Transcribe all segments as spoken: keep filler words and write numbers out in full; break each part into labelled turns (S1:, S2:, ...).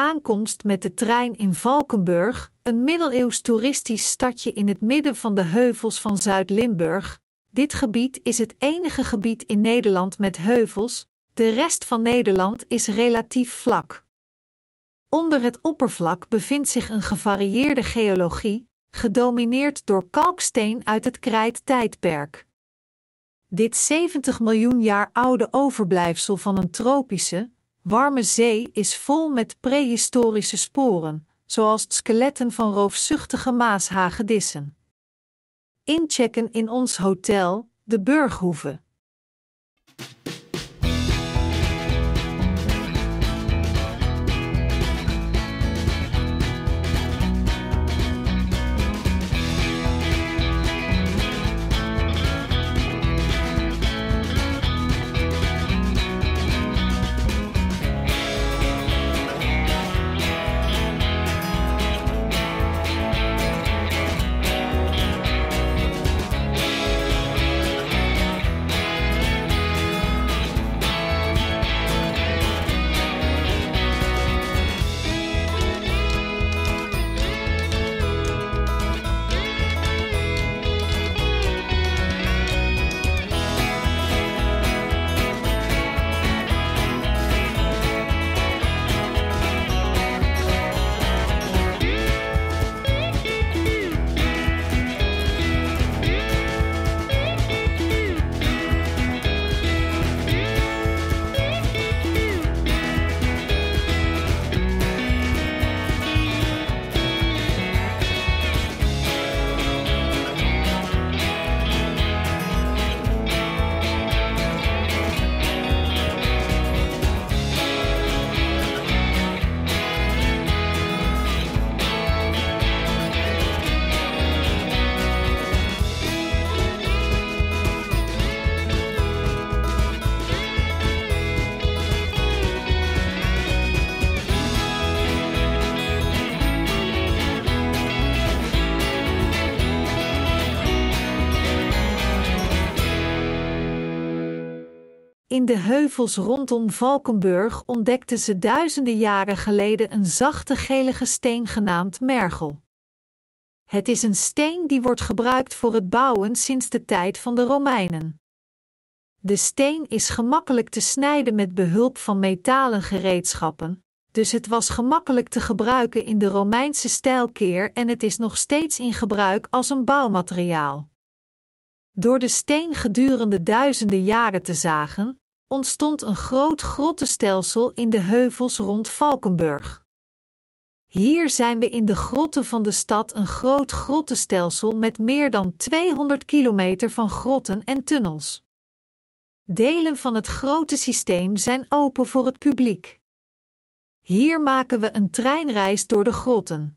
S1: aankomst met de trein in Valkenburg, een middeleeuws toeristisch stadje in het midden van de heuvels van Zuid-Limburg. Dit gebied is het enige gebied in Nederland met heuvels, de rest van Nederland is relatief vlak. Onder het oppervlak bevindt zich een gevarieerde geologie, gedomineerd door kalksteen uit het Krijttijdperk. Dit zeventig miljoen jaar oude overblijfsel van een tropische, warme zee is vol met prehistorische sporen, zoals skeletten van roofzuchtige maashagedissen. Inchecken in ons hotel, de Burghoeve. In de heuvels rondom Valkenburg ontdekten ze duizenden jaren geleden een zachte gelige steen genaamd mergel. Het is een steen die wordt gebruikt voor het bouwen sinds de tijd van de Romeinen. De steen is gemakkelijk te snijden met behulp van metalen gereedschappen, dus het was gemakkelijk te gebruiken in de Romeinse stijlkeer en het is nog steeds in gebruik als een bouwmateriaal. Door de steen gedurende duizenden jaren te zagen, ontstond een groot grottenstelsel in de heuvels rond Valkenburg. Hier zijn we in de grotten van de stad een groot grottenstelsel met meer dan tweehonderd kilometer van grotten en tunnels. Delen van het grote systeem zijn open voor het publiek. Hier maken we een treinreis door de grotten.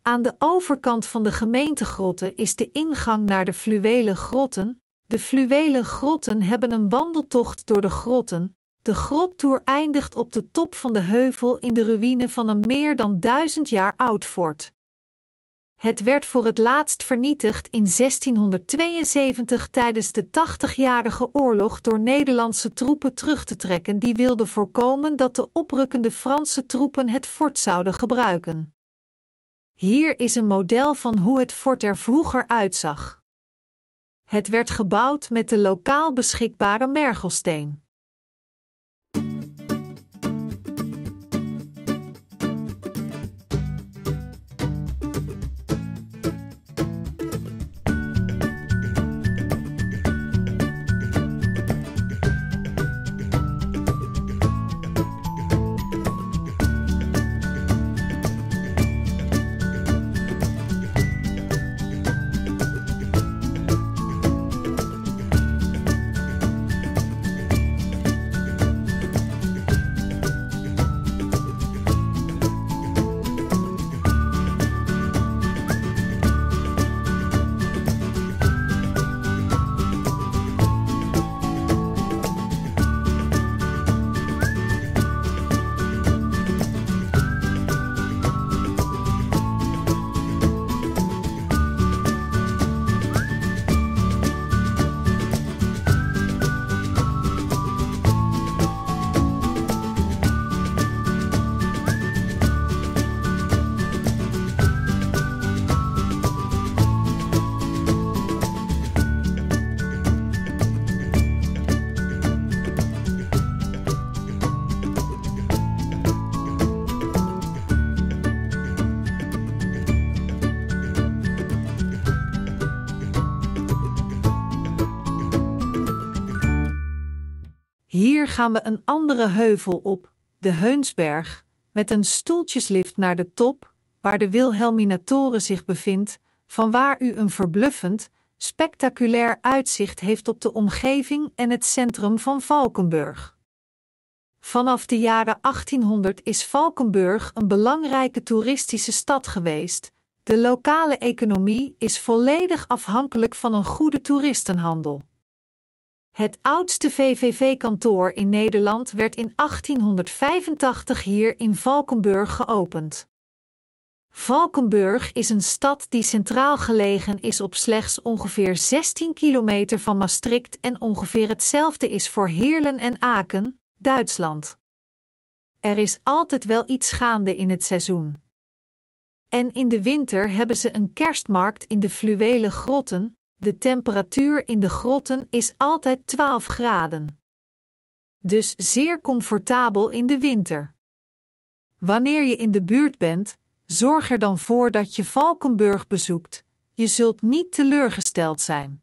S1: Aan de overkant van de gemeentegrotten is de ingang naar de fluwelen grotten. De fluwelen grotten hebben een wandeltocht door de grotten. De grottoer eindigt op de top van de heuvel in de ruïne van een meer dan duizend jaar oud fort. Het werd voor het laatst vernietigd in zestienhonderdtweeënzeventig tijdens de Tachtigjarige Oorlog door Nederlandse troepen terug te trekken die wilden voorkomen dat de oprukkende Franse troepen het fort zouden gebruiken. Hier is een model van hoe het fort er vroeger uitzag. Het werd gebouwd met de lokaal beschikbare mergelsteen. Hier gaan we een andere heuvel op, de Heunsberg, met een stoeltjeslift naar de top, waar de Wilhelminatoren zich bevindt, vanwaar u een verbluffend, spectaculair uitzicht heeft op de omgeving en het centrum van Valkenburg. Vanaf de jaren achttienhonderd is Valkenburg een belangrijke toeristische stad geweest. De lokale economie is volledig afhankelijk van een goede toeristenhandel. Het oudste V V V-kantoor in Nederland werd in achttienhonderdvijfentachtig hier in Valkenburg geopend. Valkenburg is een stad die centraal gelegen is op slechts ongeveer zestien kilometer van Maastricht en ongeveer hetzelfde is voor Heerlen en Aken, Duitsland. Er is altijd wel iets gaande in het seizoen. En in de winter hebben ze een kerstmarkt in de fluwelen grotten. De temperatuur in de grotten is altijd twaalf graden. Dus zeer comfortabel in de winter. Wanneer je in de buurt bent, zorg er dan voor dat je Valkenburg bezoekt. Je zult niet teleurgesteld zijn.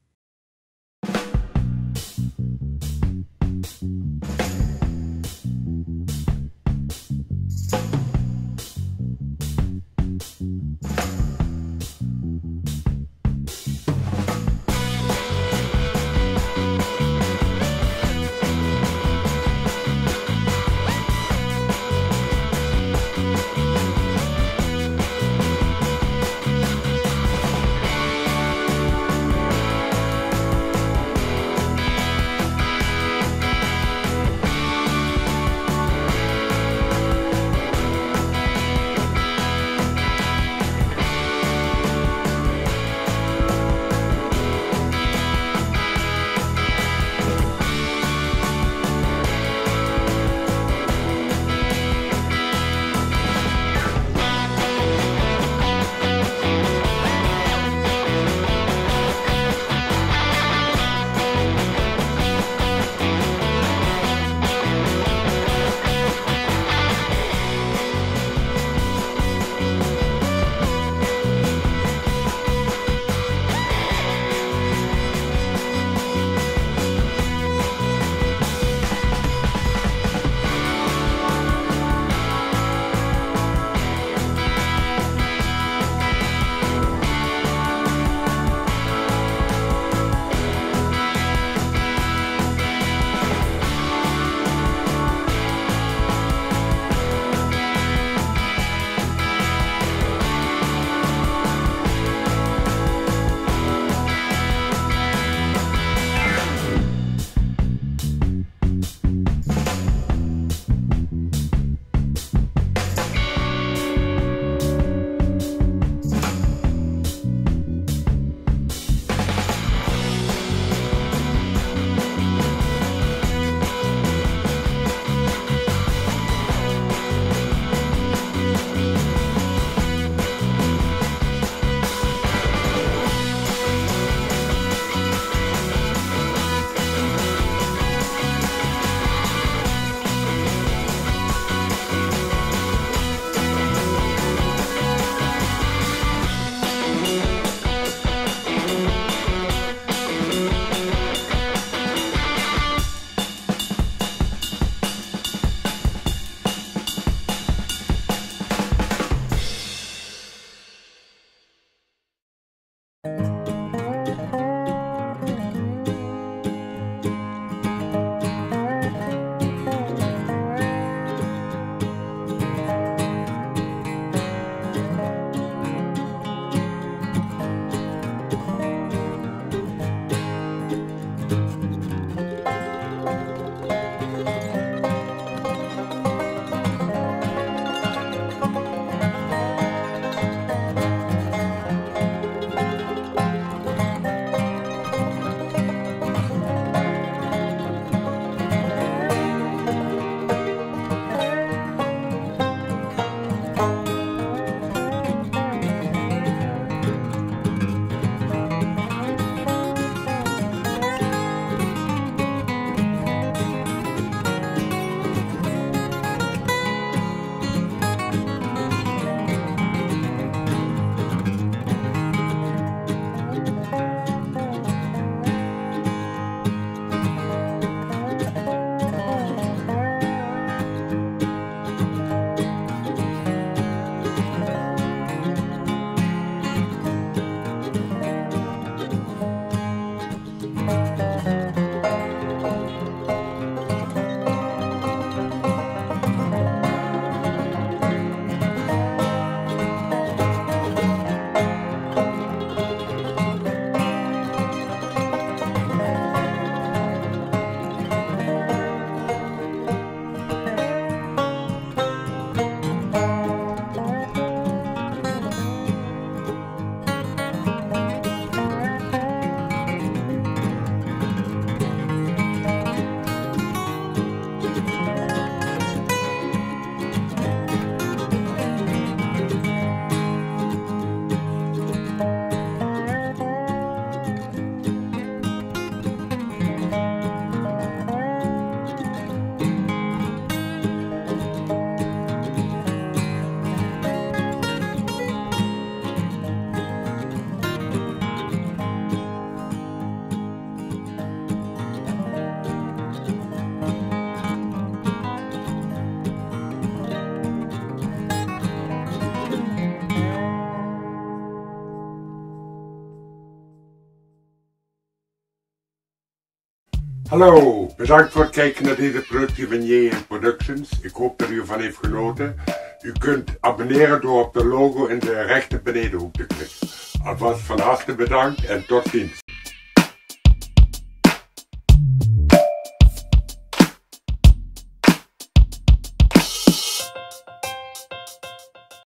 S2: Hallo, bedankt voor het kijken naar deze productie van J M Productions. Ik hoop dat u ervan heeft genoten. U kunt abonneren door op de logo in de rechter benedenhoek te klikken. Alvast van harte bedankt en tot ziens.